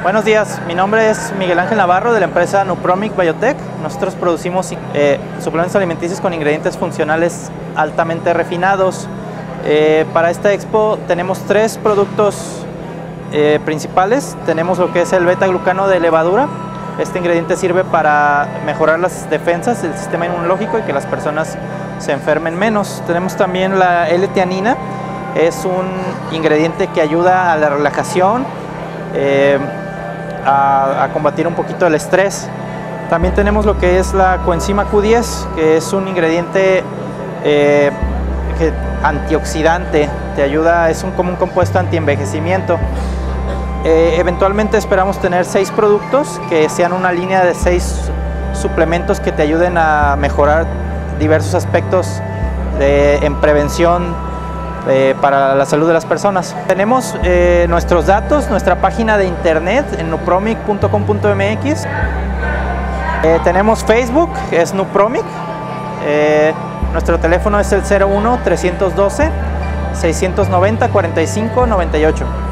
Buenos días, mi nombre es Miguel Ángel Navarro de la empresa Nupromic Biotech. Nosotros producimos suplementos alimenticios con ingredientes funcionales altamente refinados. Para esta expo tenemos 3 productos principales. Tenemos lo que es el beta-glucano de levadura. Este ingrediente sirve para mejorar las defensas del sistema inmunológico y que las personas se enfermen menos. Tenemos también la L-teanina. Es un ingrediente que ayuda a la relajación, a combatir un poquito el estrés. También tenemos lo que es la coenzima Q10, que es un ingrediente antioxidante, te ayuda, es como un compuesto antienvejecimiento. Eventualmente esperamos tener 6 productos que sean una línea de 6 suplementos que te ayuden a mejorar diversos aspectos en prevención para la salud de las personas. Tenemos nuestros datos, nuestra página de internet en nupromic.com.mx. Tenemos Facebook, es Nupromic. Nuestro teléfono es el 01 312 690 45 98.